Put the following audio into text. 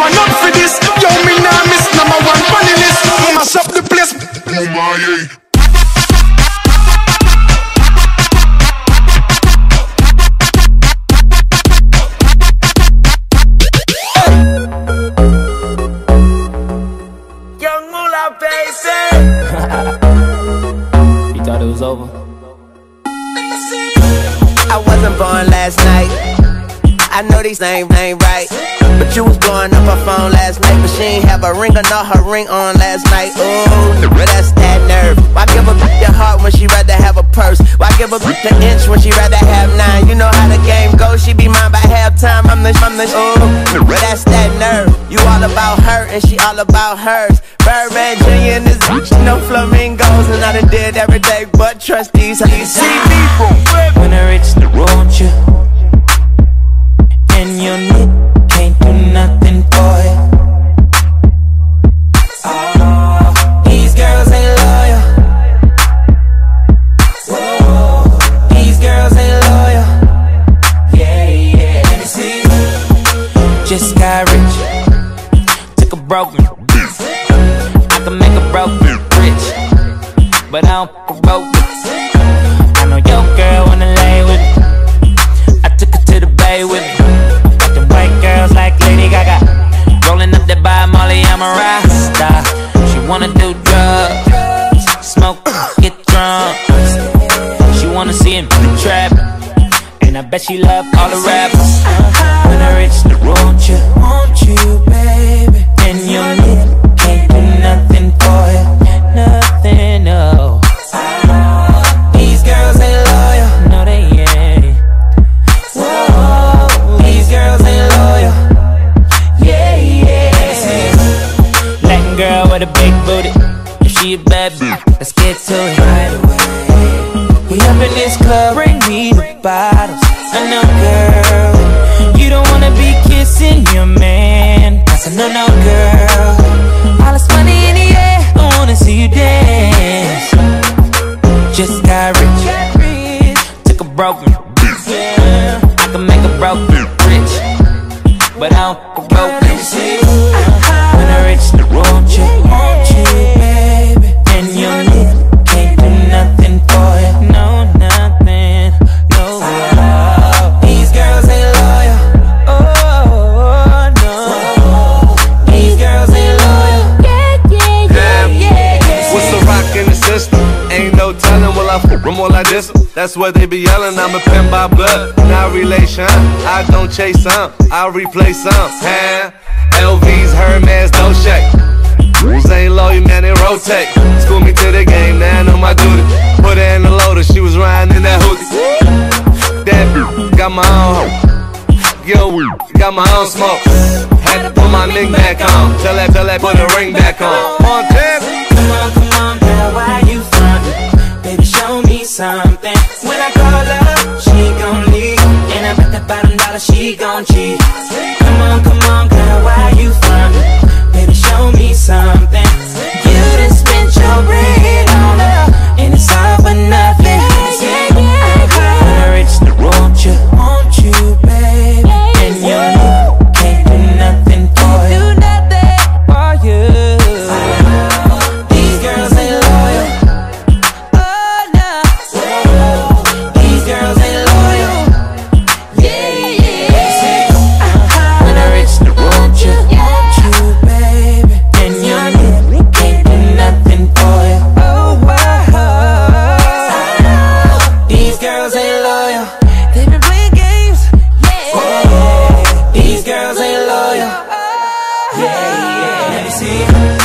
run up for this. Yo, me nah miss #1 funny list. Mash up the place. Oh my, yeah. You thought it was over? I wasn't born last night. I know these names ain't right, but you was blowing up her phone last night, but she ain't have a ring or not her ring on last night. Ooh, that's that nerve. Why give a bitch your heart when she rather have a purse? Why give a bitch an inch when she rather have 9? You know how the game goes, she be mine by halftime. I'm the ooh, that's that nerve. You all about her and she all about hers. Birdman Jr. and this bitch, no flamingos, and I done did every day but trust these. How you see me from when I reach the road, you and your knit can't do nothing for you. Oh, these girls ain't loyal. Whoa, these girls ain't loyal. Yeah, yeah. Let me see. Just got rich, took a broken. I can make a broken rich, but I don't fuck a broke. I know your girl wanna lay with me. I took her to the bay with me. Got them white girls like Lady Gaga, rolling up that by Molly, I'm a Rasta. She wanna do drugs, smoke, get drunk. She wanna see him in the trap, and I bet she love all the rappers. When I reach the road, want you, baby, and you need can't do nothing for you, nothing, no. These girls ain't loyal, no they ain't. Whoa, these girls ain't loyal. Yeah, yeah. Latin girl with a big booty, if she a bad bitch, let's get to it right away. We up in this club, bring me the bottles. I know, girl, you don't wanna be kissing your man. I said, no, no, girl, all this money in the air, I wanna see you dance. Just got rich, took a broken. I can make a broken rich, but I don't fuck a broken. When I reach the road, want you, baby, and you need can't do nothing for you, no, nothing, no. These girls ain't loyal, oh no. These girls ain't loyal, yeah. What's the rock in the system? Ain't no telling, will I f*** them or like this? That's what they be yelling, I'm a pin by blood, not relation. I don't chase some, I replace some. LVs, Hermes, no shake. Rules ain't low, you man, they rotate. School me to the game, now I know my duty. Put her in the loader, she was riding in that hoodie. That bitch got my own hoe. Yo, got my own smoke. Had to put my ring back on. Tell that, put the ring back on. Montana. Come on, girl, why you frontin'? Baby, show me something. When I call her, she gon' leave, and I bet that bottom dollar she gon' cheat. Come on, girl, why you frontin'? Baby, show me something. You done spent your bread on her, and it's all for nothing. When I reach the road, want you, baby, and you can't do nothing for you. These girls ain't loyal, oh no. These girls ain't loyal, yeah. When I reach the road, want you, baby, and you can't do nothing for you. Oh wow. These girls ain't loyal, they been playing games, yeah. These girls ain't loyal, yeah. Let me see.